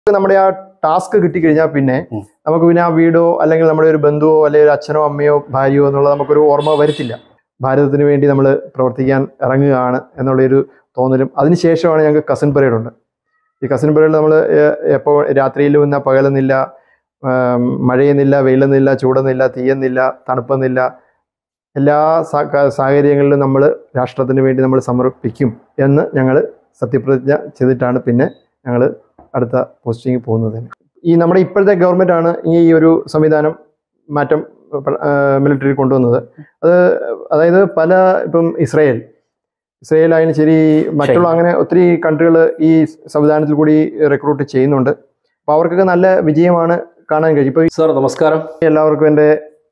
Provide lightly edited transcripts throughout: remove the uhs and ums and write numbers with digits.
നമ്മുടെ ആ ടാസ്ക് കിട്ടിക്കഴിഞ്ഞാൽ പിന്നെ നമുക്ക് പിന്നെ ആ വീടോ അല്ലെങ്കിൽ നമ്മുടെ ഒരു ബന്ധുവോ അല്ലെങ്കിൽ ഒരു അച്ഛനോ അമ്മയോ ഭാര്യയോ എന്നുള്ളത് നമുക്കൊരു ഓർമ്മ വരുത്തില്ല. ഭാരതത്തിന് വേണ്ടി നമ്മൾ പ്രവർത്തിക്കാൻ ഇറങ്ങുകയാണ് എന്നുള്ളൊരു തോന്നലും. അതിനുശേഷമാണ് ഞങ്ങൾക്ക് കസിൻ പരേഡ് ഉണ്ട്. ഈ കസിൻ പരേഡിൽ നമ്മൾ എപ്പോൾ രാത്രിയിലും ഇന്ന പകലെന്നില്ല, മഴയെന്നില്ല, വെയിലെന്നില്ല, ചൂടെന്നില്ല, തീയെന്നില്ല, തണുപ്പെന്നില്ല, എല്ലാ സാഹചര്യങ്ങളിലും നമ്മൾ രാഷ്ട്രത്തിന് വേണ്ടി നമ്മൾ സമർപ്പിക്കും എന്ന് ഞങ്ങൾ സത്യപ്രതിജ്ഞ ചെയ്തിട്ടാണ് പിന്നെ ഞങ്ങൾ അടുത്ത പോസ്റ്റിങ്ങിൽ പോകുന്നത്. ഈ നമ്മുടെ ഇപ്പോഴത്തെ ഗവൺമെൻറ്റാണ് ഈ ഒരു സംവിധാനം മാറ്റം മിലിറ്ററി കൊണ്ടുവന്നത്. അതായത് ഇപ്പം ഇസ്രയേലായാലും ശരി, മറ്റുള്ള അങ്ങനെ ഒത്തിരി കൺട്രികൾ ഈ സംവിധാനത്തിൽ കൂടി റിക്രൂട്ട് ചെയ്യുന്നുണ്ട്. അപ്പോൾ അവർക്കൊക്കെ നല്ല വിജയമാണ് കാണാൻ കഴിയും. ഇപ്പോൾ സാർ നമസ്കാരം. എല്ലാവർക്കും എൻ്റെ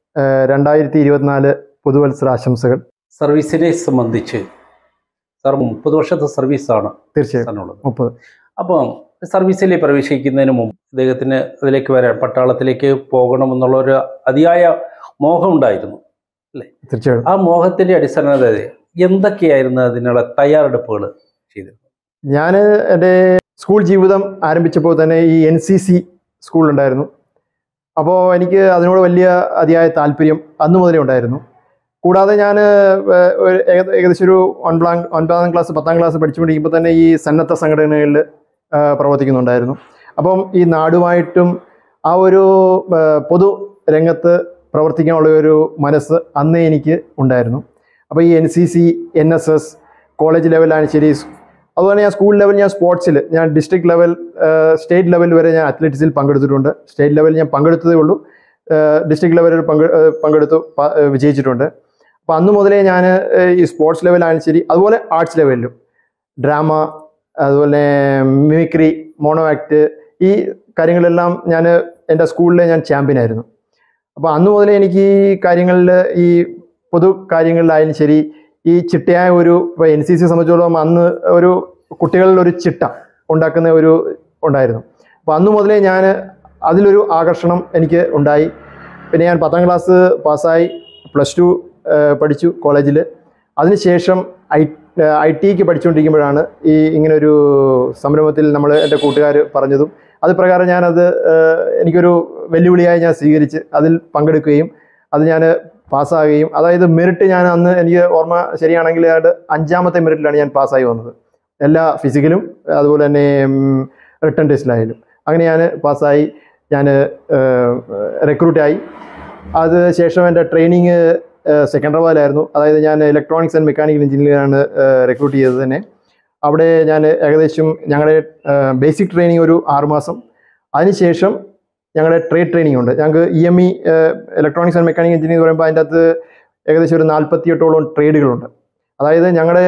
2024 പുതുവത്സരാശംസകൾ. സർവീസിനെ സംബന്ധിച്ച് സാർ 30 വർഷത്തെ സർവീസാണ് തീർച്ചയായിട്ടും 30. അപ്പം സർവീസിൽ പ്രവേശിക്കുന്നതിന് മുമ്പ് അദ്ദേഹത്തിന് അതിലേക്ക് വരാൻ, പട്ടാളത്തിലേക്ക് പോകണമെന്നുള്ളൊരു അതിയായ മോഹം ഉണ്ടായിരുന്നു അല്ലേ? തീർച്ചയായിട്ടും. ആ മോഹത്തിൻ്റെ അടിസ്ഥാനത്തിൽ എന്തൊക്കെയായിരുന്നു അതിനുള്ള തയ്യാറെടുപ്പുകൾ ചെയ്തിരുന്നത്? ഞാൻ എൻ്റെ സ്കൂൾ ജീവിതം ആരംഭിച്ചപ്പോൾ തന്നെ ഈ NCC സ്കൂളുണ്ടായിരുന്നു. അപ്പോൾ എനിക്ക് അതിനോട് വലിയ അതിയായ താല്പര്യം അന്നു മുതലേ ഉണ്ടായിരുന്നു. കൂടാതെ ഞാൻ ഏകദേശം ഒരു 9ാം ക്ലാസ് 10ാം ക്ലാസ് പഠിച്ചുകൊണ്ടിരിക്കുമ്പോൾ തന്നെ ഈ സന്നദ്ധ സംഘടനകളിൽ പ്രവർത്തിക്കുന്നുണ്ടായിരുന്നു. അപ്പം ഈ നാടുമായിട്ടും ആ ഒരു പൊതു രംഗത്ത് പ്രവർത്തിക്കാനുള്ള ഒരു മനസ്സ് അന്നേ എനിക്ക് ഉണ്ടായിരുന്നു. അപ്പോൾ ഈ NCC, NSS, കോളേജ് ലെവലാണ് ശരി, അതുപോലെ ഞാൻ സ്കൂൾ ലെവൽ, ഞാൻ സ്പോർട്സിൽ, ഞാൻ ഡിസ്ട്രിക്ട് ലെവൽ, സ്റ്റേറ്റ് ലെവൽ വരെ ഞാൻ അത്ലറ്റിക്സിൽ പങ്കെടുത്തിട്ടുണ്ട്. സ്റ്റേറ്റ് ലെവലിൽ ഞാൻ പങ്കെടുത്തതേ ഉള്ളൂ. ഡിസ്ട്രിക്ട് ലെവലിൽ പങ്കെടുത്തു വിജയിച്ചിട്ടുണ്ട്. അപ്പോൾ അന്ന് മുതലേ ഞാൻ ഈ സ്പോർട്സ് ലെവലാണ് ശരി, അതുപോലെ ആർട്സ് ലെവലിലും ഡ്രാമ, അതുപോലെ മിമിക്രി, മോണോ ആക്ട്, ഈ കാര്യങ്ങളെല്ലാം ഞാൻ എൻ്റെ സ്കൂളിൽ ഞാൻ ചാമ്പ്യനായിരുന്നു. അപ്പോൾ അന്ന് മുതലേ എനിക്ക് ഈ കാര്യങ്ങളിൽ, ഈ പൊതു കാര്യങ്ങളിലായാലും ശരി, ഈ ചിട്ടയായ ഒരു, ഇപ്പോൾ NCC സംബന്ധിച്ചിടത്തോളം അന്ന് ഒരു കുട്ടികളിൽ ഒരു ചിട്ട ഉണ്ടാക്കുന്ന ഒരു ഉണ്ടായിരുന്നു. അപ്പോൾ അന്ന് മുതലേ ഞാൻ അതിലൊരു ആകർഷണം എനിക്ക് ഉണ്ടായി. പിന്നെ ഞാൻ 10ാം ക്ലാസ് പാസ്സായി, +2 പഠിച്ചു കോളേജിൽ. അതിനുശേഷം IT പഠിച്ചുകൊണ്ടിരിക്കുമ്പോഴാണ് ഈ ഇങ്ങനൊരു സംരംഭത്തിൽ എൻ്റെ കൂട്ടുകാർ പറഞ്ഞതും അത് പ്രകാരം ഞാനത് എനിക്കൊരു വെല്ലുവിളിയായി ഞാൻ സ്വീകരിച്ച് അതിൽ പങ്കെടുക്കുകയും അത് ഞാൻ പാസ്സാകുകയും, അതായത് മെറിറ്റ് ഞാൻ അന്ന്, എനിക്ക് ഓർമ്മ ശരിയാണെങ്കിൽ 5ാമത്തെ മെറിറ്റിലാണ് ഞാൻ പാസ്സായി വന്നത്. എല്ലാ ഫിസിക്കലും അതുപോലെ തന്നെ റിട്ടൺ ടെസ്റ്റിലായാലും. അങ്ങനെ ഞാൻ പാസ്സായി, ഞാൻ റിക്രൂട്ടായി. അത് ശേഷം എൻ്റെ ട്രെയിനിങ് സെക്കൻഡറാബാദിലായിരുന്നു. അതായത് ഞാൻ ഇലക്ട്രോണിക്സ് ആൻഡ് മെക്കാനിക്കൽ എഞ്ചിനീയറിംഗാണ് റിക്രൂട്ട് ചെയ്തത് തന്നെ. അവിടെ ഞാൻ ഏകദേശം ഞങ്ങളുടെ ബേസിക് ട്രെയിനിങ് ഒരു 6 മാസം, അതിനുശേഷം ഞങ്ങളുടെ ട്രേഡ് ട്രെയിനിങ് ഉണ്ട്. ഞങ്ങൾക്ക് EME, electronics and mechanical engineering എന്ന് പറയുമ്പോൾ അതിൻ്റെ അകത്ത് ഏകദേശം ഒരു 48ഓളം ട്രേഡുകളുണ്ട്. അതായത് ഞങ്ങളുടെ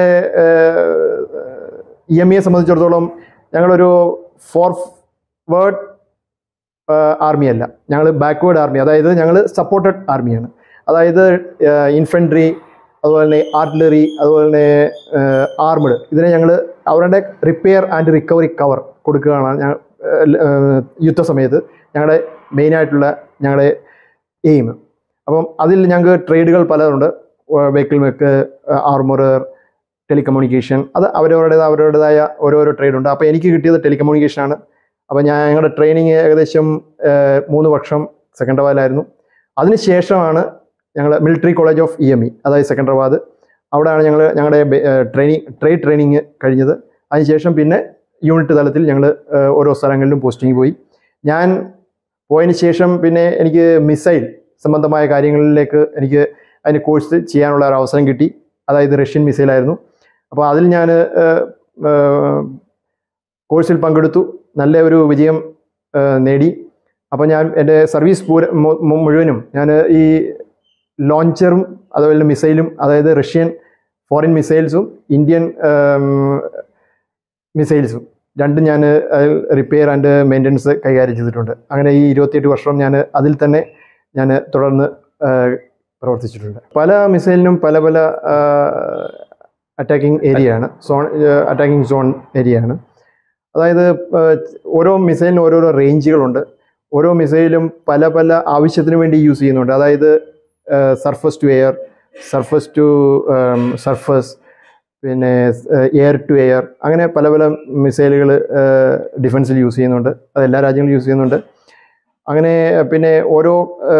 EMEയെ സംബന്ധിച്ചിടത്തോളം ഞങ്ങളൊരു ഫോർവേഡ് ആർമി അല്ല, ഞങ്ങൾ ബാക്ക്വേർഡ് ആർമി, അതായത് ഞങ്ങൾ സപ്പോർട്ടഡ് ആർമിയാണ്. അതായത് ഇൻഫൻട്രി, അതുപോലെ തന്നെ ആർട്ടിലറി, അതുപോലെ തന്നെ ആർമഡ്, ഇതിനെ ഞങ്ങൾ അവരുടെ റിപ്പയർ ആൻഡ് റിക്കവറി കവർ കൊടുക്കുകയാണ് ഞങ്ങൾ യുദ്ധസമയത്ത് ഞങ്ങളുടെ മെയിനായിട്ടുള്ള ഞങ്ങളുടെ എയിം. അപ്പം അതിൽ ഞങ്ങൾക്ക് ട്രേഡുകൾ പലതുണ്ട്. വെഹിക്കിൾ മെക്ക്, ആർമറർ, ടെലികമ്മ്യൂണിക്കേഷൻ, അത് അവരുടേതായ ഓരോരോ ട്രേഡുണ്ട്. അപ്പോൾ എനിക്ക് കിട്ടിയത് ടെലികമ്മ്യൂണിക്കേഷനാണ്. അപ്പോൾ ഞങ്ങളുടെ ട്രെയിനിങ് ഏകദേശം 3 വർഷം സെക്കൻഡറാബാദിലായിരുന്നു. അതിനുശേഷമാണ് ഞങ്ങൾ മിലിറ്ററി കോളേജ് ഓഫ് EME, അതായത് സെക്കൻഡറാബാദ്, അവിടെയാണ് ഞങ്ങളുടെ ട്രേഡ് ട്രെയിനിങ് കഴിഞ്ഞത്. അതിനുശേഷം പിന്നെ യൂണിറ്റ് തലത്തിൽ ഞങ്ങൾ ഓരോ സ്ഥലങ്ങളിലും പോസ്റ്റിംഗ് പോയി. ഞാൻ പോയതിന് ശേഷം പിന്നെ എനിക്ക് മിസൈൽ സംബന്ധമായ കാര്യങ്ങളിലേക്ക് എനിക്ക് അതിന് കോഴ്സ് ചെയ്യാനുള്ള ഒരു അവസരം കിട്ടി. അതായത് റഷ്യൻ മിസൈലായിരുന്നു. അപ്പോൾ അതിൽ ഞാൻ കോഴ്സിൽ പങ്കെടുത്തു, നല്ല ഒരു വിജയം നേടി. അപ്പോൾ ഞാൻ എൻ്റെ സർവീസ് മുഴുവനും ഞാൻ ഈ ലോഞ്ചറും അതുപോലെ മിസൈലും, അതായത് റഷ്യൻ ഫോറിൻ മിസൈൽസും ഇന്ത്യൻ മിസൈൽസും രണ്ടും ഞാൻ റിപ്പയർ ആൻഡ് മെയിൻ്റനൻസ് കൈകാര്യം ചെയ്തിട്ടുണ്ട്. അങ്ങനെ ഈ 28 വർഷം ഞാൻ അതിൽ തന്നെ ഞാൻ തുടർന്ന് പ്രവർത്തിച്ചിട്ടുണ്ട്. പല മിസൈലിനും പല അറ്റാക്കിംഗ് ഏരിയയാണ്, അറ്റാക്കിംഗ് സോൺ ഏരിയയാണ്. അതായത് ഓരോ മിസൈലിനും ഓരോരോ റേഞ്ചുകളുണ്ട്. ഓരോ മിസൈലും പല ആവശ്യത്തിന് വേണ്ടി യൂസ് ചെയ്യുന്നുണ്ട്. അതായത് surface to air, surface to surface, പിന്നെ എയർ ടു എയർ, അങ്ങനെ പല പല മിസൈലുകൾ ഡിഫൻസിൽ യൂസ് ചെയ്യുന്നുണ്ട്. അത് എല്ലാ രാജ്യങ്ങളും യൂസ് ചെയ്യുന്നുണ്ട്. അങ്ങനെ പിന്നെ ഓരോ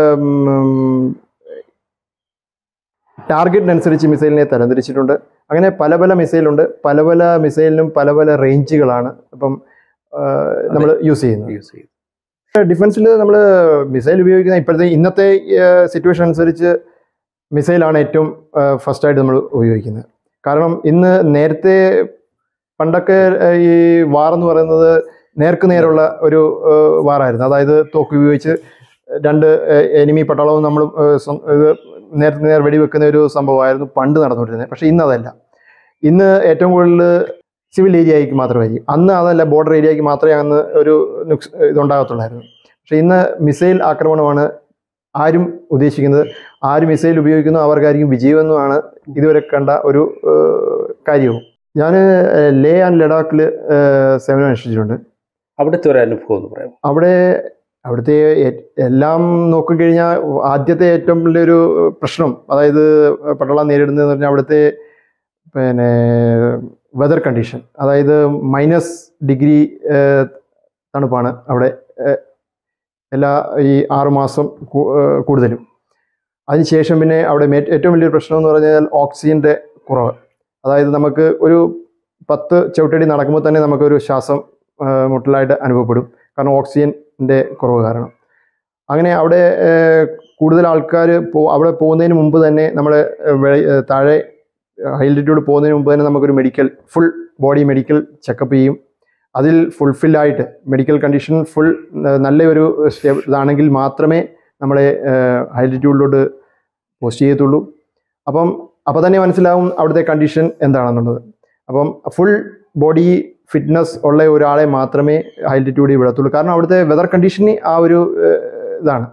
ടാർഗറ്റിനനുസരിച്ച് മിസൈലിനെ തരംതിരിച്ചിട്ടുണ്ട്. അങ്ങനെ പല പല മിസൈലുണ്ട്. പല പല മിസൈലിനും പല പല റേഞ്ചുകളാണ് ഇപ്പം നമ്മൾ യൂസ് ചെയ്യുന്നത്. ഡിഫൻസിൽ നമ്മൾ മിസൈൽ ഉപയോഗിക്കുന്ന ഇപ്പോഴത്തെ ഇന്നത്തെ സിറ്റുവേഷൻ അനുസരിച്ച് മിസൈലാണ് ഏറ്റവും ഫസ്റ്റായിട്ട് നമ്മൾ ഉപയോഗിക്കുന്നത്. കാരണം ഇന്ന് നേരത്തെ പണ്ടൊക്കെ ഈ വാറെന്ന് പറയുന്നത് നേർക്ക് നേരുള്ള ഒരു വാറായിരുന്നു. അതായത് തോക്ക് ഉപയോഗിച്ച് രണ്ട് എനിമി പട്ടാളവും നമ്മൾ ഇത് നേരത്തെ നേർ വെടിവെക്കുന്ന ഒരു സംഭവമായിരുന്നു പണ്ട് നടന്നുകൊണ്ടിരുന്നത്. പക്ഷേ ഇന്ന് അതല്ല. ഇന്ന് ഏറ്റവും കൂടുതൽ സിവിൽ ഏരിയയ്ക്ക് മാത്രമായിരിക്കും. അന്ന് അതല്ല, ബോർഡർ ഏരിയയ്ക്ക് മാത്രമേ അന്ന് ഒരു ഇതുണ്ടാകത്തുള്ളായിരുന്നു. പക്ഷേ ഇന്ന് മിസൈൽ ആക്രമണമാണ് ആരും ഉദ്ദേശിക്കുന്നത്. ആര് മിസൈൽ ഉപയോഗിക്കുന്നു അവർക്കായിരിക്കും വിജയമെന്നുമാണ് ഇതുവരെ കണ്ട ഒരു കാര്യവും. ഞാൻ ലേ ആൻഡ് ലഡാക്കിൽ സേവനം അനുഷ്ഠിച്ചിട്ടുണ്ട്. അവിടുത്തെ ഒരു അനുഭവം എന്ന് പറയാം. അവിടുത്തെ എല്ലാം നോക്കിക്കഴിഞ്ഞാൽ ആദ്യത്തെ ഏറ്റവും വലിയൊരു പ്രശ്നം, അതായത് പട്ടാളം നേരിടുന്നതെന്ന് പറഞ്ഞാൽ അവിടുത്തെ പിന്നെ വെതർ കണ്ടീഷൻ. അതായത് -ഡിഗ്രി തണുപ്പാണ് അവിടെ എല്ലാ ഈ 6 മാസം കൂടുതലും. അതിനുശേഷം പിന്നെ അവിടെ ഏറ്റവും വലിയൊരു പ്രശ്നം എന്ന് പറഞ്ഞാൽ ഓക്സിജൻ്റെ കുറവ്. അതായത് നമുക്ക് ഒരു 10 ചവിട്ടടി നടക്കുമ്പോൾ തന്നെ നമുക്കൊരു ശ്വാസം മുട്ടലായിട്ട് അനുഭവപ്പെടും. കാരണം ഓക്സിജൻ്റെ കുറവ് കാരണം. അങ്ങനെ അവിടെ കൂടുതൽ ആൾക്കാർ അവിടെ പോകുന്നതിന് മുമ്പ് തന്നെ നമ്മൾ താഴെ ഹൈ ആൾട്ടിറ്റ്യൂഡ് പോകുന്നതിന് മുമ്പ് തന്നെ നമുക്കൊരു ഫുൾ ബോഡി മെഡിക്കൽ ചെക്കപ്പ് ചെയ്യും. അതിൽ ഫുൾഫില്ലായിട്ട് മെഡിക്കൽ കണ്ടീഷൻ നല്ലൊരു ഇതാണെങ്കിൽ മാത്രമേ നമ്മളെ ഹൈ ആൾട്ടിറ്റ്യൂഡിലോട്ട് പോസ്റ്റ് ചെയ്യത്തുള്ളൂ. അപ്പോൾ തന്നെ മനസ്സിലാവും അവിടുത്തെ കണ്ടീഷൻ എന്താണെന്നുള്ളത്. അപ്പം ഫുൾ ബോഡി ഫിറ്റ്നസ് ഉള്ള ഒരാളെ മാത്രമേ ഹൈ ആൾട്ടിറ്റ്യൂഡിൽ വിടത്തുള്ളൂ. കാരണം അവിടുത്തെ വെതർ കണ്ടീഷന് ആ ഒരു ഇതാണ്.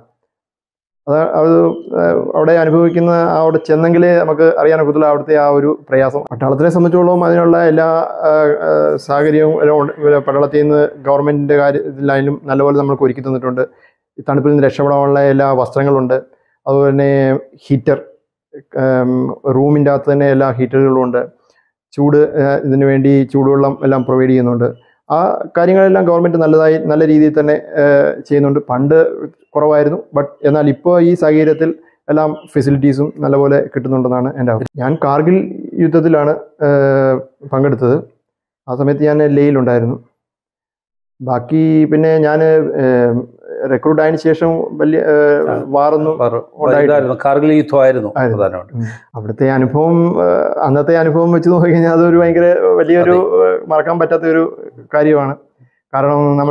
അത് അവിടെ അനുഭവിക്കുന്ന അവിടെ ചെന്നെങ്കിലേ നമുക്ക് അറിയാനൊക്കത്തുള്ളൂ അവിടുത്തെ ആ ഒരു പ്രയാസം. പട്ടാളത്തിനെ സംബന്ധിച്ചോളം അതിനുള്ള എല്ലാ സാഹചര്യവും പട്ടാളത്തിൽ നിന്ന് ഗവൺമെൻറ്റിൻ്റെ കാര്യത്തിലായാലും നല്ലപോലെ നമ്മൾക്ക് ഒരുക്കി തന്നിട്ടുണ്ട്. ഈ തണുപ്പിൽ നിന്ന് രക്ഷപ്പെടാനുള്ള എല്ലാ വസ്ത്രങ്ങളുണ്ട്. അതുപോലെ തന്നെ ഹീറ്റർ, റൂമിൻ്റെ അകത്ത് തന്നെ എല്ലാ ഹീറ്ററുകളും ഉണ്ട്. ഇതിനു വേണ്ടി ചൂടുവെള്ളം എല്ലാം പ്രൊവൈഡ് ചെയ്യുന്നുണ്ട്. ആ കാര്യങ്ങളെല്ലാം ഗവൺമെൻറ് നല്ല രീതിയിൽ തന്നെ ചെയ്യുന്നുണ്ട്. പണ്ട് കുറവായിരുന്നു, എന്നാൽ ഇപ്പോൾ ഈ സാഹചര്യത്തിൽ എല്ലാം ഫെസിലിറ്റീസും നല്ലപോലെ കിട്ടുന്നുണ്ടെന്നാണ് എൻ്റെ അഭിപ്രായം. ഞാൻ കാർഗിൽ യുദ്ധത്തിലാണ് പങ്കെടുത്തത്. ആ സമയത്ത് ഞാൻ ലേയിലുണ്ടായിരുന്നു. ബാക്കി പിന്നെ ഞാൻ റിക്രൂട്ട് ആയതിനു ശേഷം വലിയ വാറൊന്നും കാർഗിൽ യുദ്ധമായിരുന്നു. അവിടുത്തെ അനുഭവം, അന്നത്തെ അനുഭവം വെച്ച് നോക്കിക്കഴിഞ്ഞാൽ അതൊരു വലിയൊരു മറക്കാൻ പറ്റാത്തൊരു കാര്യമാണ്. കാരണം നമ്മൾ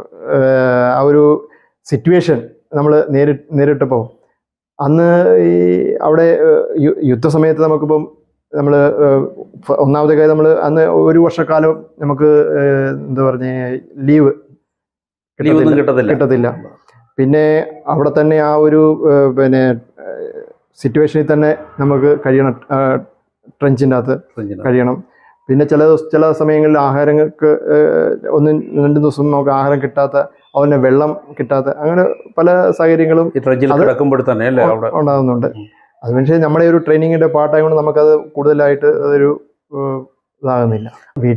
ആ ഒരു സിറ്റുവേഷൻ നമ്മൾ നേരിട്ടപ്പോൾ അന്ന് ഈ അവിടെ യുദ്ധസമയത്ത് നമുക്കിപ്പം നമ്മൾ ഒന്നാമത്തെ കാര്യം നമ്മൾ അന്ന് ഒരു വർഷക്കാലം നമുക്ക് എന്താ പറഞ്ഞ ലീവ് കിട്ടത്തില്ല. പിന്നെ അവിടെ തന്നെ ആ ഒരു പിന്നെ സിറ്റുവേഷനിൽ തന്നെ നമുക്ക് കഴിയണം, ട്രെഞ്ചിൻ്റെ അകത്ത് കഴിയണം. പിന്നെ ചില സമയങ്ങളിൽ ആഹാരങ്ങൾക്ക് 1-2 ദിവസം നമുക്ക് ആഹാരം കിട്ടാത്ത, അതുപോലെ വെള്ളം കിട്ടാത്ത, അങ്ങനെ പല സാഹചര്യങ്ങളും ഉണ്ടാകുന്നുണ്ട്. അത് പക്ഷേ നമ്മുടെ ഒരു ട്രെയിനിങ്ങിൻ്റെ പാർട്ടായതുകൊണ്ട് നമുക്കത് കൂടുതലായിട്ട് അതൊരു ഇതാകുന്നില്ല.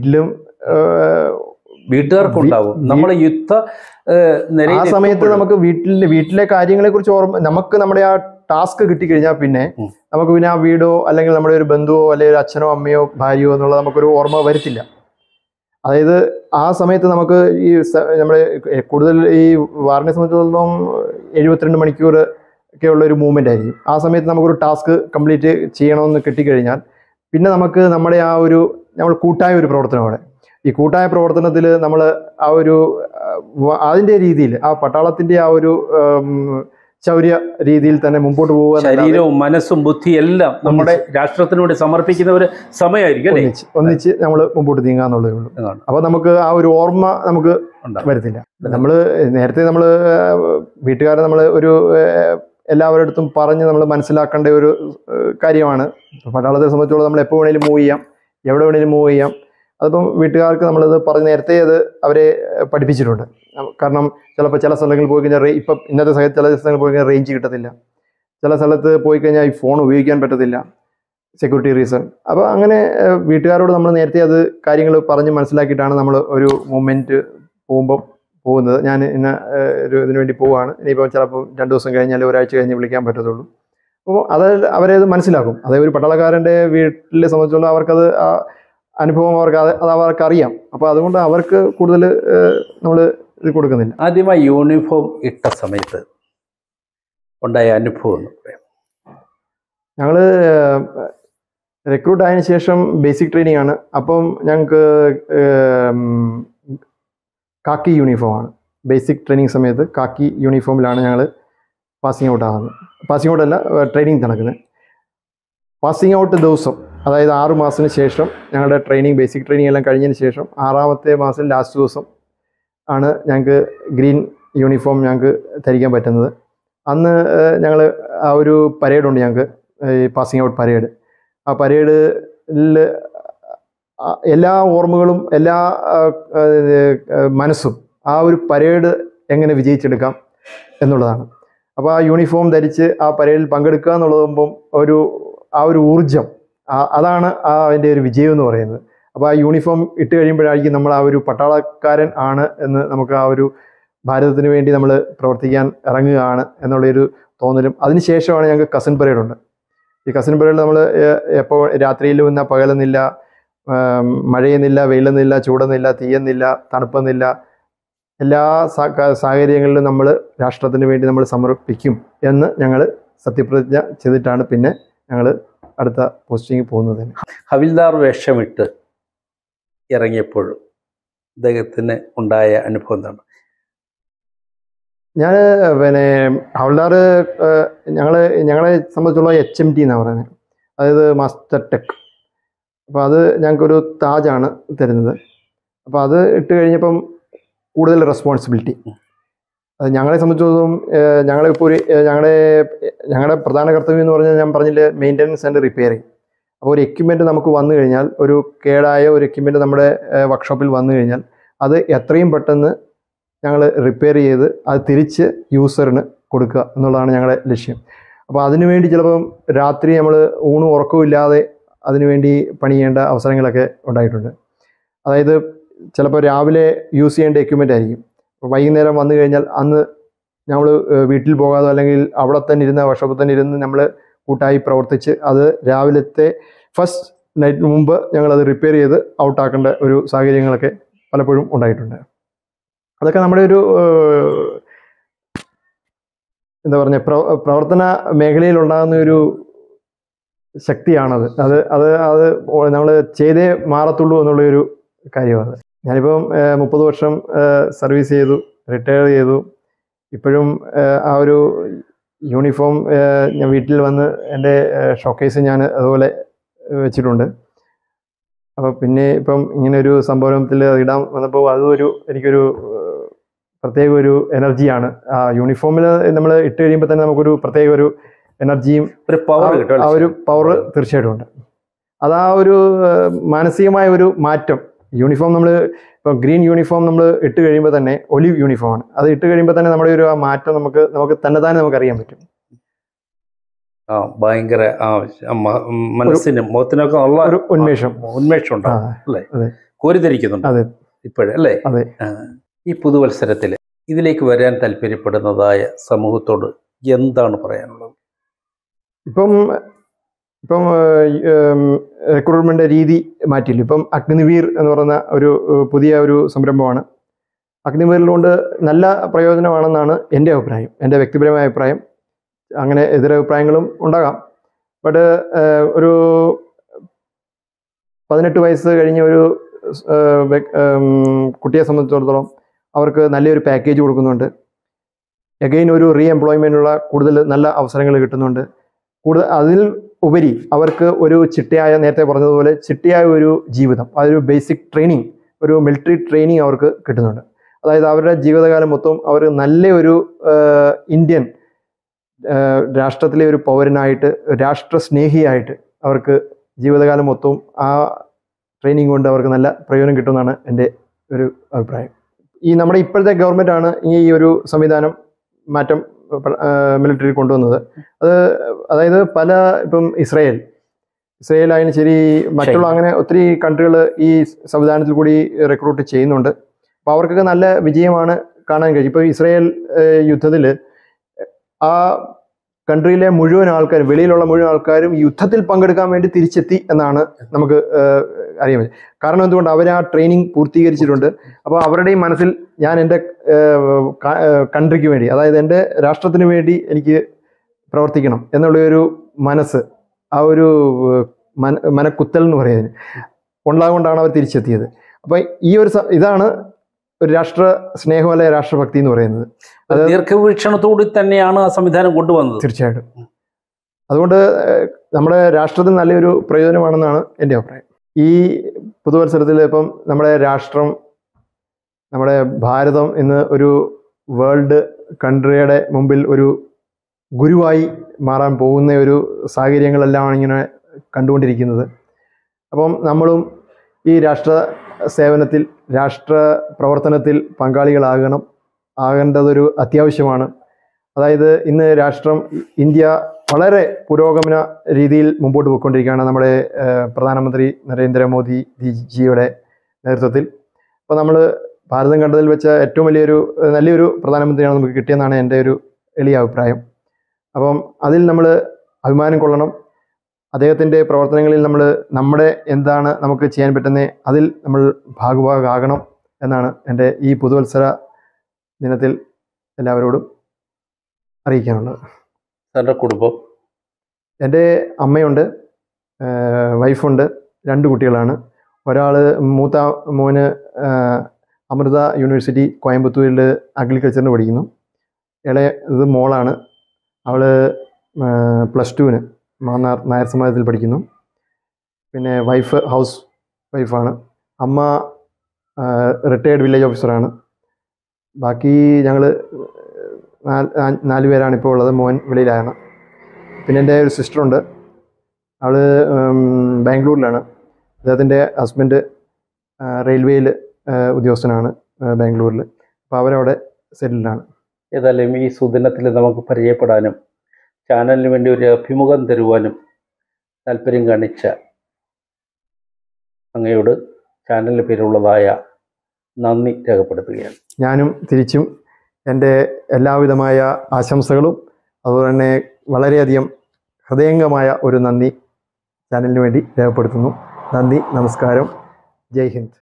വീട്ടുകാർക്കുണ്ടാവും. നമ്മൾ ആ സമയത്ത് നമുക്ക് വീട്ടിലെ കാര്യങ്ങളെ കുറിച്ച് നമുക്ക് നമ്മുടെ ആ ടാസ്ക് കിട്ടിക്കഴിഞ്ഞാൽ പിന്നെ നമുക്ക് പിന്നെ ആ വീടോ അല്ലെങ്കിൽ നമ്മുടെ ഒരു ബന്ധുവോ അല്ലെങ്കിൽ ഒരു അച്ഛനോ അമ്മയോ ഭാര്യയോ എന്നുള്ളത് നമുക്കൊരു ഓർമ്മ വരുത്തില്ല. അതായത് ആ സമയത്ത് നമുക്ക് ഈ നമ്മുടെ കൂടുതൽ ഈ വാറിനെ സംബന്ധിച്ചിടത്തോളം 72 മണിക്കൂർ ഒക്കെ ഉള്ളൊരു മൂവ്മെൻ്റ് ആയിരിക്കും. ആ സമയത്ത് നമുക്കൊരു ടാസ്ക് കംപ്ലീറ്റ് ചെയ്യണമെന്ന് കിട്ടിക്കഴിഞ്ഞാൽ പിന്നെ നമുക്ക് നമ്മുടെ ആ ഒരു കൂട്ടായ ഒരു പ്രവർത്തനമാണ്. ഈ കൂട്ടായ പ്രവർത്തനത്തിൽ നമ്മൾ ആ ഒരു അതിൻ്റെ രീതിയിൽ ആ പട്ടാളത്തിൻ്റെ ആ ഒരു ശൗര്യ രീതിയിൽ തന്നെ മുമ്പോട്ട് പോകുക. ശരീരവും മനസ്സും ബുദ്ധിയും എല്ലാം നമ്മുടെ രാഷ്ട്രത്തിന് വേണ്ടി സമർപ്പിക്കുന്ന ഒരു സമയമായിരിക്കും. ഒന്നിച്ച് നമ്മൾ മുമ്പോട്ട് നീങ്ങാന്നുള്ളതേ ഉള്ളൂ. അപ്പോൾ നമുക്ക് ആ ഒരു ഓർമ്മ നമുക്ക് വരത്തില്ല. നേരത്തെ വീട്ടുകാരെ ഒരു എല്ലാവരുടെ അടുത്തും പറഞ്ഞ് നമ്മൾ മനസ്സിലാക്കേണ്ട ഒരു കാര്യമാണ്. പട്ടാളത്തെ സംബന്ധിച്ചോളം നമ്മൾ എപ്പോൾ വേണേലും മൂവ് ചെയ്യാം, എവിടെ വേണേലും മൂവ് ചെയ്യാം. അതിപ്പം വീട്ടുകാർക്ക് നമ്മളത് നേരത്തെ അവരെ പഠിപ്പിച്ചിട്ടുണ്ട്. കാരണം ചിലപ്പോൾ ചില സ്ഥലങ്ങളിൽ പോയി കഴിഞ്ഞാൽ ഇപ്പം ഇന്നത്തെ ചില സ്ഥലങ്ങളിൽ പോയി കഴിഞ്ഞാൽ റേഞ്ച് കിട്ടത്തില്ല. ചില സ്ഥലത്ത് പോയി കഴിഞ്ഞാൽ ഈ ഫോൺ ഉപയോഗിക്കാൻ പറ്റത്തില്ല. Security reason. അപ്പോൾ അങ്ങനെ വീട്ടുകാരോട് നമ്മൾ നേരത്തെ അത് കാര്യങ്ങൾ പറഞ്ഞ് മനസ്സിലാക്കിയിട്ടാണ് നമ്മൾ ഒരു മൂവ്മെൻറ്റ് പോകുന്നത്. ഞാൻ ഇന്ന ഒരു ഇതിനു വേണ്ടി പോവുകയാണ്, ഇനിയിപ്പോൾ ചിലപ്പോൾ 2 ദിവസം കഴിഞ്ഞാൽ ഒരാഴ്ച കഴിഞ്ഞ് വിളിക്കാൻ പറ്റത്തുള്ളൂ. അപ്പോൾ അത് അവരത് മനസ്സിലാക്കും. അതായത് ഒരു പട്ടാളക്കാരൻ്റെ വീട്ടിലെ സംബന്ധിച്ചുള്ള അവർക്കത് അനുഭവം അവർക്കറിയാം. അപ്പോൾ അതുകൊണ്ട് അവർക്ക് കൂടുതൽ നമ്മൾ ഇത് കൊടുക്കുന്നില്ല. ആദ്യമായി യൂണിഫോം ഇട്ട സമയത്ത് ഉണ്ടായ അനുഭവം എന്ന് പറയാം. ഞങ്ങൾ റിക്രൂട്ട് ആയതിനു ശേഷം ബേസിക് ട്രെയിനിങ് ആണ്. അപ്പം ഞങ്ങൾക്ക് കാക്കി യൂണിഫോമാണ്. ബേസിക് ട്രെയിനിങ് സമയത്ത് കാക്കി യൂണിഫോമിലാണ് ഞങ്ങൾ പാസിങ് ഔട്ട് ആകുന്നത്. പാസിങ് ഔട്ട് അല്ല, ട്രെയിനിങ് നടക്കുന്നത്. പാസിങ് ഔട്ട് ദിവസം, അതായത് 6 മാസത്തിന് ശേഷം ഞങ്ങളുടെ ട്രെയിനിങ്, ബേസിക് ട്രെയിനിങ് എല്ലാം കഴിഞ്ഞതിന് ശേഷം 6ാമത്തെ മാസം ലാസ്റ്റ് ദിവസം ആണ് ഞങ്ങൾക്ക് ഗ്രീൻ യൂണിഫോം ഞങ്ങൾക്ക് ധരിക്കാൻ പറ്റുന്നത്. അന്ന് ഞങ്ങൾ ആ ഒരു പരേഡുണ്ട് ഞങ്ങൾക്ക്, ഈ പാസിങ് ഔട്ട് പരേഡ്. ആ പരേഡിൽ എല്ലാ ഓർമ്മകളും എല്ലാ മനസ്സും ആ ഒരു പരേഡ് എങ്ങനെ വിജയിച്ചെടുക്കാം എന്നുള്ളതാണ്. അപ്പോൾ ആ യൂണിഫോം ധരിച്ച് ആ പരേഡിൽ പങ്കെടുക്കുക എന്നുള്ളതാകുമ്പം ആ ഒരു ഊർജം, അതാണ് അതിൻ്റെ ഒരു വിജയം എന്ന് പറയുന്നത്. അപ്പോൾ ആ യൂണിഫോം ഇട്ട് കഴിയുമ്പോഴായിരിക്കും നമ്മൾ ആ ഒരു പട്ടാളക്കാരൻ ആണ് എന്ന് നമുക്ക് ആ ഒരു ഭാരതത്തിന് വേണ്ടി നമ്മൾ പ്രവർത്തിക്കാൻ ഇറങ്ങുകയാണ് എന്നുള്ളൊരു തോന്നലും. അതിനുശേഷമാണ് ഞങ്ങൾക്ക് കസിൻ പരേഡുണ്ട്. ഈ കസിൻ പരേഡിൽ നമ്മൾ എപ്പോൾ രാത്രിയിലും ഇന്ന പകലെന്നില്ല, മഴയെന്നില്ല, വെയിലെന്നില്ല, ചൂടെന്നില്ല, തീയെന്നില്ല, തണുപ്പെന്നില്ല, എല്ലാ സാഹചര്യങ്ങളിലും നമ്മൾ രാഷ്ട്രത്തിന് വേണ്ടി നമ്മൾ സമർപ്പിക്കും എന്ന് ഞങ്ങൾ സത്യപ്രതിജ്ഞ ചെയ്തിട്ടാണ് പിന്നെ ഞങ്ങൾ അടുത്ത പോസ്റ്റിംഗ് പോകുന്നത്. ഹവിൽദാർ വേഷമിട്ട് ഇറങ്ങിയപ്പോഴും അദ്ദേഹത്തിന് ഉണ്ടായ അനുഭവം എന്താണ്? ഞാൻ ഹവിൽദാർ ഞങ്ങളെ സംബന്ധിച്ചുള്ള HMT എന്നാണ് പറയുന്നത്, അതായത് മാസ്റ്റർ ടെക്. അപ്പോൾ അത് ഞങ്ങൾക്കൊരു താജാണ് തരുന്നത്. അപ്പോൾ അത് ഇട്ട് കഴിഞ്ഞപ്പം കൂടുതൽ റെസ്പോൺസിബിലിറ്റി. അത് ഞങ്ങളെ സംബന്ധിച്ചിടത്തോളം ഞങ്ങളിപ്പോൾ ഞങ്ങളുടെ പ്രധാന കർത്തവ്യം എന്ന് പറഞ്ഞാൽ, ഞാൻ പറഞ്ഞില്ലേ, മെയിൻ്റനൻസ് ആൻഡ് റിപ്പയറിങ്. അപ്പോൾ ഒരു എക്യുപ്മെൻറ്റ് നമുക്ക് വന്നു കഴിഞ്ഞാൽ, ഒരു കേടായ ഒരു എക്യുപ്മെൻറ്റ് നമ്മുടെ വർക്ക്ഷോപ്പിൽ വന്നു കഴിഞ്ഞാൽ അത് എത്രയും പെട്ടെന്ന് ഞങ്ങൾ റിപ്പയർ ചെയ്ത് അത് തിരിച്ച് യൂസറിന് കൊടുക്കുക എന്നുള്ളതാണ് ഞങ്ങളുടെ ലക്ഷ്യം. അപ്പോൾ അതിനുവേണ്ടി ചിലപ്പം രാത്രി നമ്മൾ ഊണും ഉറക്കവും ഇല്ലാതെ അതിനുവേണ്ടി പണിയേണ്ട അവസരങ്ങളൊക്കെ ഉണ്ടായിട്ടുണ്ട്. അതായത് ചിലപ്പോൾ രാവിലെ യൂസ് ചെയ്യേണ്ട എക്യുപ്മെൻ്റ് ആയിരിക്കും, വൈകുന്നേരം വന്നു കഴിഞ്ഞാൽ അന്ന് നമ്മൾ വീട്ടിൽ പോകാതെ അല്ലെങ്കിൽ അവിടെ തന്നെ ഇരുന്ന് വർക്ക്ഷോപ്പിൽ തന്നെ ഇരുന്ന് നമ്മൾ കൂട്ടായി പ്രവർത്തിച്ച് അത് രാവിലത്തെ ഫസ്റ്റ് നൈറ്റിന് മുമ്പ് ഞങ്ങളത് റിപ്പയർ ചെയ്ത് ഔട്ടാക്കേണ്ട ഒരു സാഹചര്യങ്ങളൊക്കെ പലപ്പോഴും ഉണ്ടായിട്ടുണ്ട്. അതൊക്കെ നമ്മുടെ ഒരു എന്താ പറഞ്ഞ പ്രവർത്തന മേഖലയിൽ ഉണ്ടാകുന്ന ഒരു ശക്തിയാണത്. അത് നമ്മൾ ചെയ്തേ മാറത്തുള്ളൂ എന്നുള്ളൊരു കാര്യമാണ്. ഞാനിപ്പം 30 വർഷം സർവീസ് ചെയ്തു, റിട്ടയർ ചെയ്തു. ഇപ്പോഴും ആ ഒരു യൂണിഫോം ഞാൻ വീട്ടിൽ വന്ന് എൻ്റെ ഷോക്കേസ് ഞാൻ അതുപോലെ വെച്ചിട്ടുണ്ട്. അപ്പോൾ പിന്നെ ഇപ്പം ഇങ്ങനൊരു സംഭവത്തിൽ ഇടാൻ വന്നപ്പോൾ അതും എനിക്കൊരു പ്രത്യേക ഒരു എനർജിയാണ്. ആ യൂണിഫോമിൽ നമ്മൾ ഇട്ട് കഴിയുമ്പോൾ തന്നെ നമുക്കൊരു പ്രത്യേക ഒരു എനർജിയും ആ ഒരു പവർ തീർച്ചയായിട്ടും ഉണ്ട്. അത് ആ ഒരു മാനസികമായ ഒരു മാറ്റം. യൂണിഫോം നമ്മൾ ഇപ്പോൾ ഗ്രീൻ യൂണിഫോം നമ്മൾ ഇട്ട് കഴിയുമ്പോൾ തന്നെ, ഒലിവ് യൂണിഫോമാണ്, അത് ഇട്ട് കഴിയുമ്പോൾ തന്നെ നമ്മുടെ ഒരു ആ മാറ്റം നമുക്ക് തന്നെ നമുക്കറിയാൻ പറ്റും. ഭയങ്കര മനസ്സിനും മുഖത്തിനൊക്കെ ഉള്ള ഒരു ഉന്മേഷം ഉണ്ടാവും അല്ലേ, കോരിധരിക്കുന്നുണ്ട്. അതെ, ഇപ്പോഴല്ലേ. അതെ. ഈ പുതുവത്സരത്തിൽ ഇതിലേക്ക് വരാൻ താല്പര്യപ്പെടുന്നതായ സമൂഹത്തോട് എന്താണ് പറയാനുള്ളത്? ഇപ്പം റിക്രൂട്ട്മെൻ്റ് രീതി മാറ്റിയില്ല. ഇപ്പം അഗ്നിവീർ എന്ന് പറയുന്ന ഒരു പുതിയ ഒരു സംരംഭമാണ്. അഗ്നിവീറിലുകൊണ്ട് നല്ല പ്രയോജനമാണെന്നാണ് എൻ്റെ അഭിപ്രായം, എൻ്റെ വ്യക്തിപരമായ അഭിപ്രായം. അങ്ങനെ എതിരഭിപ്രായങ്ങളും ഉണ്ടാകാം. ബട്ട് ഒരു 18 വയസ്സ് കഴിഞ്ഞ ഒരു കുട്ടിയെ സംബന്ധിച്ചിടത്തോളം അവർക്ക് നല്ലൊരു പാക്കേജ് കൊടുക്കുന്നുണ്ട്. എഗെയിൻ ഒരു റീ എംപ്ലോയ്മെൻറ്റിനുള്ള കൂടുതൽ നല്ല അവസരങ്ങൾ കിട്ടുന്നുണ്ട്. അതിൽ ഉപരി അവർക്ക് ഒരു ചിട്ടയായ, നേരത്തെ പറഞ്ഞതുപോലെ ചിട്ടയായ ഒരു ജീവിതം, അതൊരു ബേസിക് ട്രെയിനിങ്, ഒരു മിലിറ്ററി ട്രെയിനിങ് അവർക്ക് കിട്ടുന്നുണ്ട്. അതായത് അവരുടെ ജീവിതകാലം മൊത്തം അവർ നല്ലൊരു ഇന്ത്യൻ രാഷ്ട്രത്തിലെ ഒരു പൗരനായിട്ട്, രാഷ്ട്രസ്നേഹിയായിട്ട് അവർക്ക് ജീവിതകാലം മൊത്തവും ആ ട്രെയിനിങ് കൊണ്ട് അവർക്ക് നല്ല പ്രയോജനം കിട്ടുമെന്നാണ് എൻ്റെ ഒരു അഭിപ്രായം. ഈ നമ്മുടെ ഇപ്പോഴത്തെ ഗവൺമെൻറ്റാണ് ഈ ഒരു സംവിധാനം മാറ്റം മിലിറ്ററി കൊണ്ടുവന്നത്. അതായത് ഇപ്പം ഇസ്രായേൽ ഇസ്രയേലായാലും ശരി, മറ്റുള്ള അങ്ങനെ ഒത്തിരി കൺട്രികൾ ഈ സംവിധാനത്തിൽ കൂടി റിക്രൂട്ട് ചെയ്യുന്നുണ്ട്. അപ്പോൾ അവർക്കൊക്കെ നല്ല വിജയമാണ് കാണാൻ കഴിയും. ഇപ്പോൾ ഇസ്രയേൽ യുദ്ധത്തിൽ ആ കൺട്രിയിലെ മുഴുവൻ ആൾക്കാരും, വെളിയിലുള്ള മുഴുവൻ ആൾക്കാരും യുദ്ധത്തിൽ പങ്കെടുക്കാൻ വേണ്ടി തിരിച്ചെത്തി എന്നാണ് നമുക്ക് അറിയാൻ പറ്റും. കാരണം എന്തുകൊണ്ട് അവർ ആ ട്രെയിനിങ് പൂർത്തീകരിച്ചിട്ടുണ്ട്. അപ്പോൾ അവരുടെയും മനസ്സിൽ ഞാൻ എൻ്റെ കൺട്രിക്ക് വേണ്ടി, അതായത് എൻ്റെ രാഷ്ട്രത്തിന് വേണ്ടി എനിക്ക് പ്രവർത്തിക്കണം എന്നുള്ളൊരു മനസ്സ്, ആ ഒരു മനക്കുത്തൽ എന്ന് പറയുന്നത് ഉണ്ടാകൊണ്ടാണ് അവർ തിരിച്ചെത്തിയത്. അപ്പോൾ ഈ ഒരു ഇതാണ് ഒരു രാഷ്ട്ര സ്നേഹം അല്ലെ രാഷ്ട്രഭക്തി എന്ന് പറയുന്നത്. അത് ദീർഘവീക്ഷണത്തോടെ തന്നെയാണ് ആ സംവിധാനം കൊണ്ടുവന്നത്. തീർച്ചയായിട്ടും. അതുകൊണ്ട് നമ്മുടെ രാഷ്ട്രത്തിന് നല്ലൊരു പ്രയോജനമാണെന്നാണ് എൻ്റെ അഭിപ്രായം. ഈ പുതുവത്സരത്തിൽ ഇപ്പം നമ്മുടെ രാഷ്ട്രം, നമ്മുടെ ഭാരതം ഇന്ന് ഒരു വേൾഡ് കൺട്രിയുടെ മുമ്പിൽ ഒരു ഗുരുവായി മാറാൻ പോകുന്ന ഒരു സാഹചര്യങ്ങളെല്ലാം ഇങ്ങനെ കണ്ടുകൊണ്ടിരിക്കുന്നത്. അപ്പം നമ്മളും ഈ രാഷ്ട്ര സേവനത്തിൽ, രാഷ്ട്ര പ്രവർത്തനത്തിൽ ആകേണ്ടതൊരു അത്യാവശ്യമാണ്. അതായത് ഇന്ന് രാഷ്ട്രം, ഇന്ത്യ വളരെ പുരോഗമന രീതിയിൽ മുമ്പോട്ട് പോയിക്കൊണ്ടിരിക്കുകയാണ് നമ്മുടെ പ്രധാനമന്ത്രി നരേന്ദ്രമോദി ജിയുടെ നേതൃത്വത്തിൽ. അപ്പോൾ നമ്മൾ ഭാരതം കണ്ടതിൽ വെച്ച ഏറ്റവും നല്ലൊരു പ്രധാനമന്ത്രിയാണ് നമുക്ക് കിട്ടിയെന്നാണ് എൻ്റെ ഒരു എളിയ അഭിപ്രായം. അപ്പം അതിൽ നമ്മൾ അഭിമാനം കൊള്ളണം. അദ്ദേഹത്തിൻ്റെ പ്രവർത്തനങ്ങളിൽ നമ്മുടെ എന്താണ് നമുക്ക് ചെയ്യാൻ പറ്റുന്നത്, അതിൽ നമ്മൾ ഭാഗഭാഗമാകണം എന്നാണ് എൻ്റെ ഈ പുതുവത്സര ദിനത്തിൽ എല്ലാവരോടും അറിയിക്കാനുള്ളത്. എൻ്റെ കുടുംബം, എൻ്റെ അമ്മയുണ്ട്, വൈഫുണ്ട്, 2 കുട്ടികളാണ്. മൂത്ത മോന് അമൃത യൂണിവേഴ്സിറ്റി കോയമ്പത്തൂരിൽ അഗ്രികൾച്ചറിന് പഠിക്കുന്നു. ഇത് മോളാണ്, അവൾ +2 മാന്നാർ നായർ സമാജത്തിൽ പഠിക്കുന്നു. പിന്നെ വൈഫ് ഹൗസ് വൈഫാണ്. അമ്മ റിട്ടയേർഡ് വില്ലേജ് ഓഫീസറാണ്. ബാക്കി ഞങ്ങൾ 4 പേരാണ് ഇപ്പോൾ ഉള്ളത്. മോൻ വെളിയിലാണ്. പിന്നെ എൻ്റെ ഒരു സിസ്റ്ററുണ്ട്, അവൾ ബാംഗ്ലൂരിലാണ്. അദ്ദേഹത്തിൻ്റെ ഹസ്ബൻഡ് റെയിൽവേയിൽ ഉദ്യോഗസ്ഥനാണ് ബാംഗ്ലൂരിൽ. അപ്പോൾ അവരവിടെ സെറ്റിൽഡാണ്. ഏതായാലും ഈ സുദിനത്തിൽ നമുക്ക് പരിചയപ്പെടാനും ചാനലിന് വേണ്ടി ഒരു അഭിമുഖം തരുവാനും താല്പര്യം കാണിച്ച അങ്ങയോട് ചാനലിന് പേരുള്ളതായ നന്ദി രേഖപ്പെടുത്തുകയാണ്. ഞാനും തിരിച്ചും എൻ്റെ എല്ലാവിധമായ ആശംസകളും അതുപോലെ തന്നെ വളരെയധികം ഹൃദയംഗമായ ഒരു നന്ദി ചാനലിന് വേണ്ടി രേഖപ്പെടുത്തുന്നു. നന്ദി, നമസ്കാരം, ജയ് ഹിന്ദ്.